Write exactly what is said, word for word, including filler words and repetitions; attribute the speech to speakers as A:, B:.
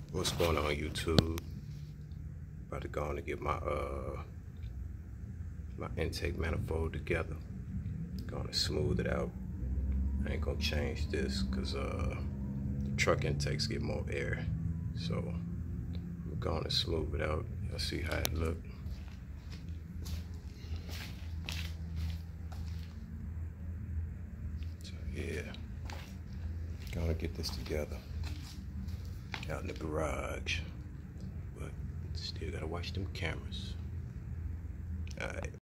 A: What's going on, YouTube? About to go on and get my uh my intake manifold together. Gonna smooth it out. I ain't gonna change this because uh the truck intakes get more air. So I'm gonna smooth it out. You'll see how it look. So yeah, gonna get this together out in the garage, but still gotta watch them cameras. All right.